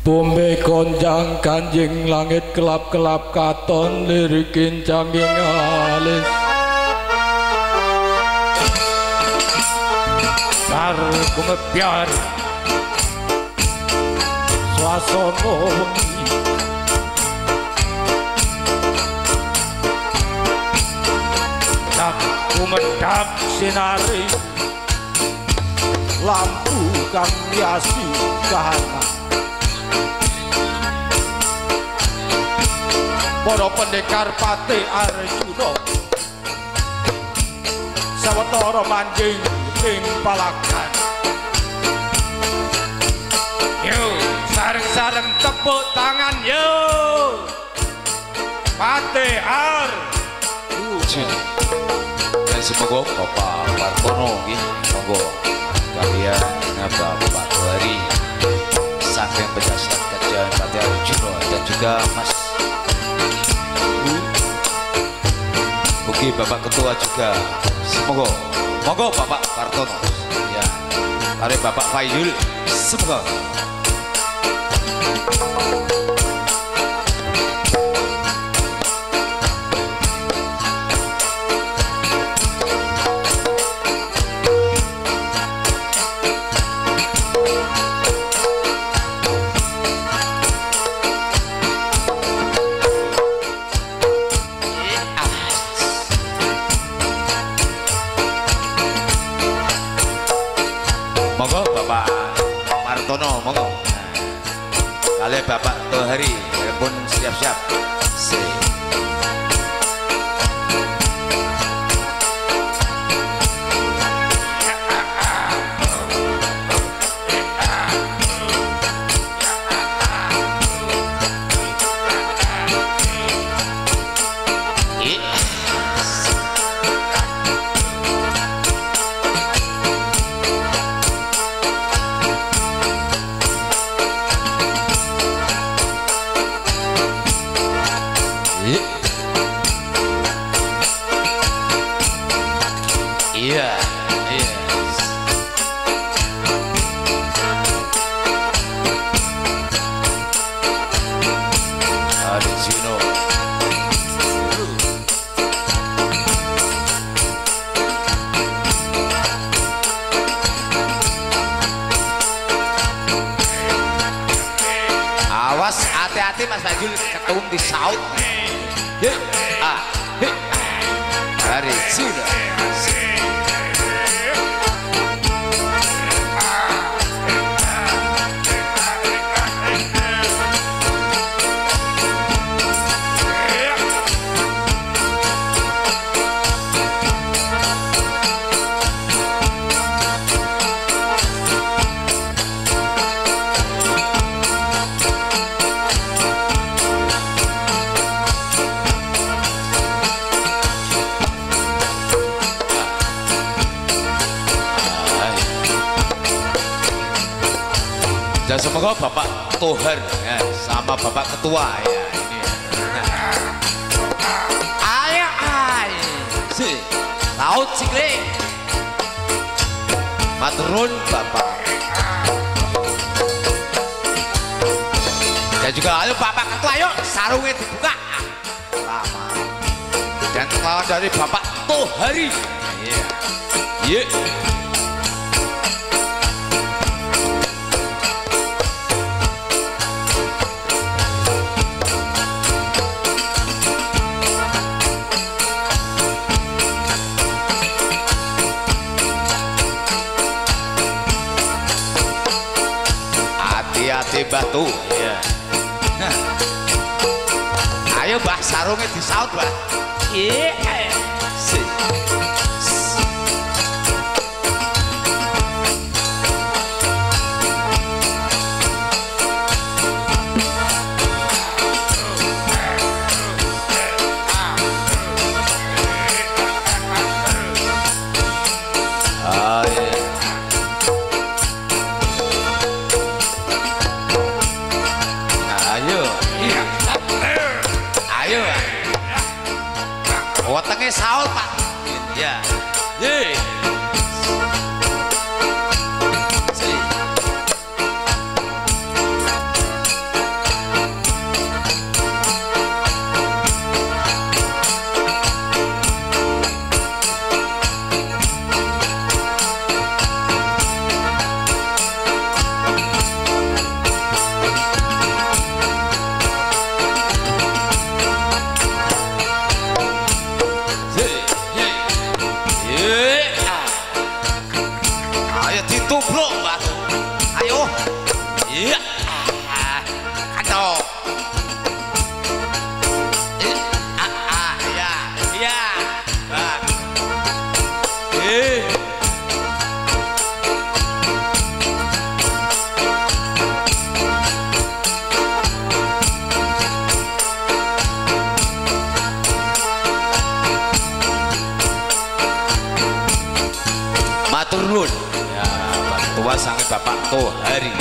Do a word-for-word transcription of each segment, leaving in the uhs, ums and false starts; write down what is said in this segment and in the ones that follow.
Bombe konjang kanjing langit kelap-kelap katon lirikin cangging alis karo gumebyar swasana wengi tak kumedhap sinari lampu kang hiasi kahanan para pendekar Patih Arjuna sawetara manjing ing palagan yo sareng-sareng tepuk tangan yo Patih Arjuna dan semoga Bapak Wartono nggih monggo kalian Bapak Hari saking penjelasan kajian Patih Arjuna dan juga Mas Oke Bapak Ketua juga semoga monggo Bapak Kartono ya kali Bapak Fayul semoga monggo Bapak Martono monggo kali Bapak Tohari pun siap-siap si iya iya Arjuna awas hati-hati Mas Fajul ketum di saut hei ah hei Arjuna dan semoga Bapak Tohar ya, sama Bapak Ketua ya ini nah. Ayo ayo si laut sikle maturun Bapak dan juga ayo Bapak Ketua yuk sarungnya dibuka lama dan lawan dari Bapak Tohari iya yeah. yeah. hati-hati batu ya. Nah. Ayo Mbah sarungnya disaut Mbah iya si. Oh, yeah. Wetenge saut Pak ya ye Bapak Tohari.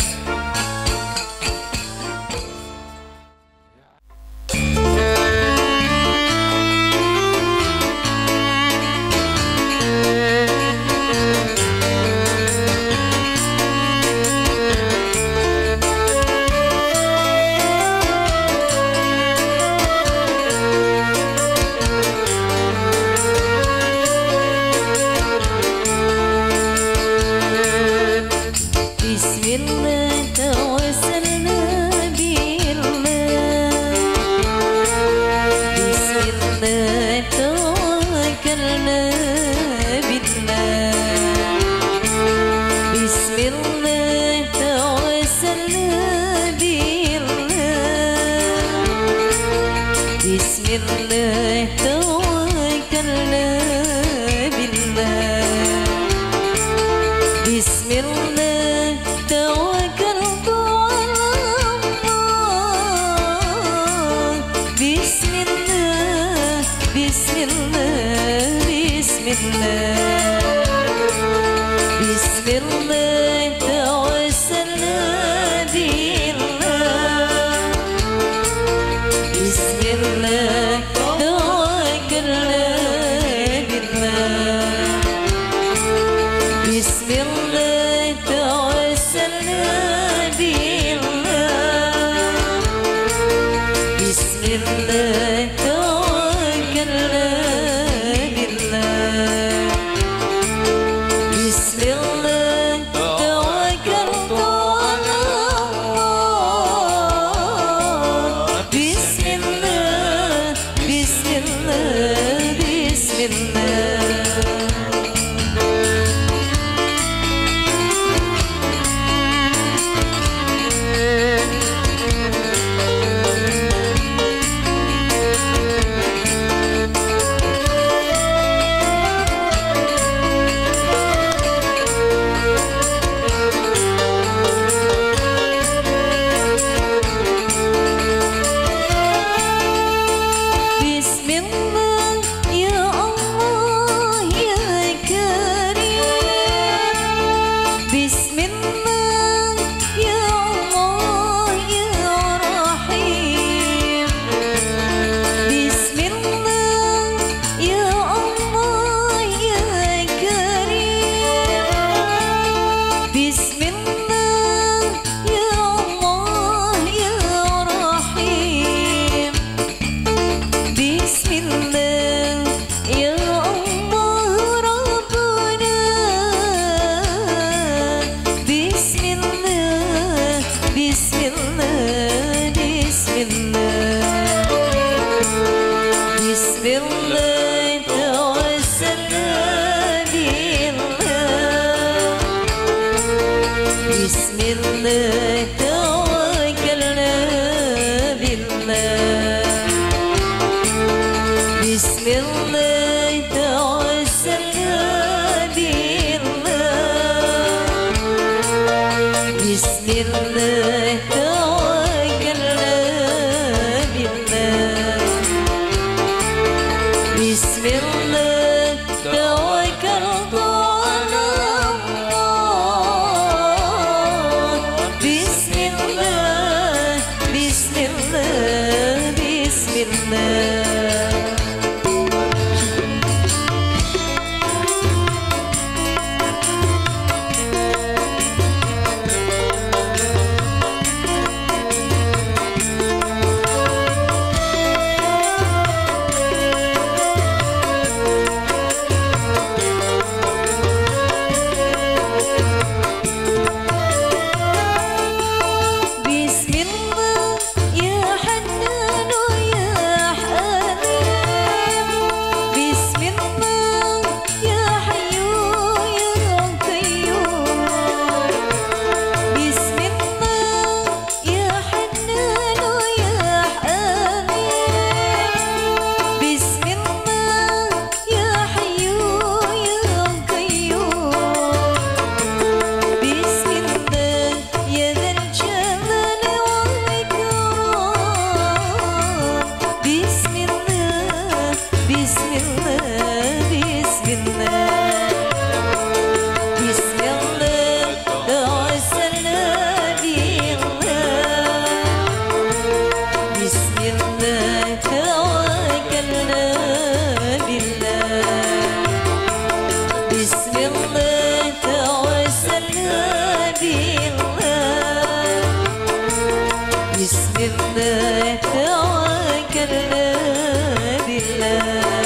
Bismillah tawakkalna billah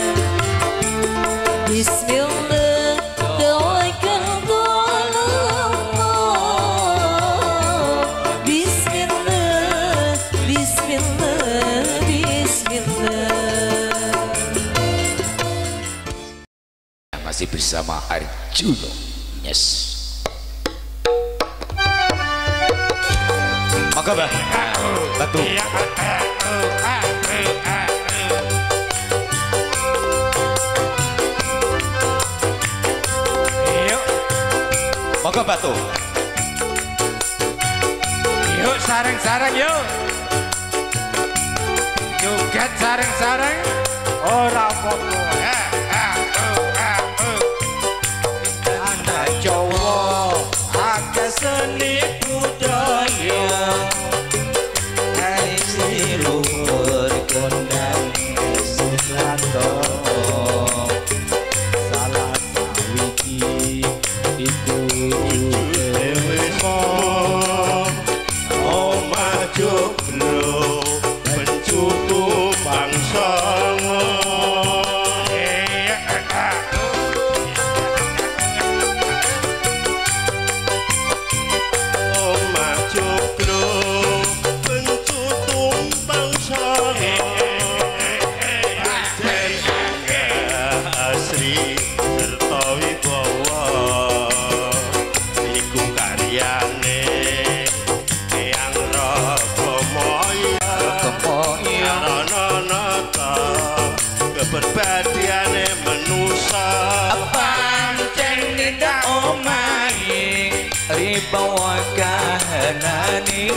Bismillah tawakkaltu ala Allah Bismillah Bismillah Bismillah. Masih bersama Arjuno. Yes. Maka bah, batu. Maka batu. Yuk sarang-sarang yuk. Joget sarang-sarang. Ora apa-apa. Anak Jawa akeh seni budaya. Hai siluhur kondang Sulanto. Salah sawiji iku Omah Joglo pencutu bangsa. Omah Joglo pencutu bangsa. Asri serta wibawa iku karyane Eyang Ragamaya. Nata keberbadiane manusa pancen nindak omahe ribawa kahanane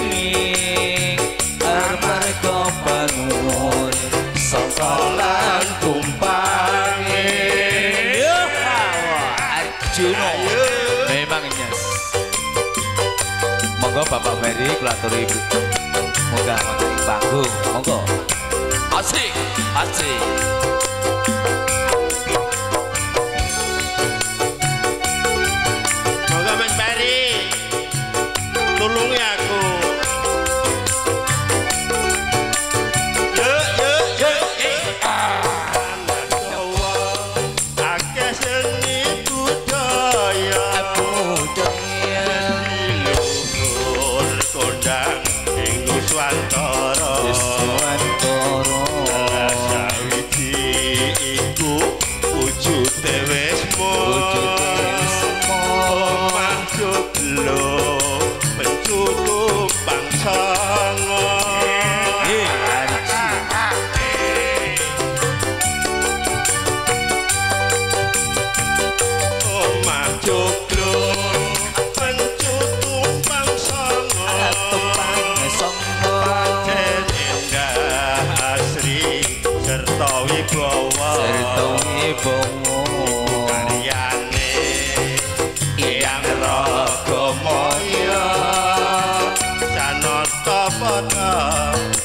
amarga bangun sosolan tumpange. Arjuno memang nyes. Monggo Bapak Ferry kulaturi moga materi panggung. Monggo. Asik, asik. Moga Mas Ferry tulungi aku. Yuk, yuk, yuk, yuk. Anak Jawa akeh seni budaya. Luhur kondang ing Nuswantara. Sawiji iku wujude wis Omah Joglo pencutu bangsa. Omah Joglo pencutu bangsa. Pancen endah asri serta wibawa. Karyane Eyang Ragamaya. Sanata padha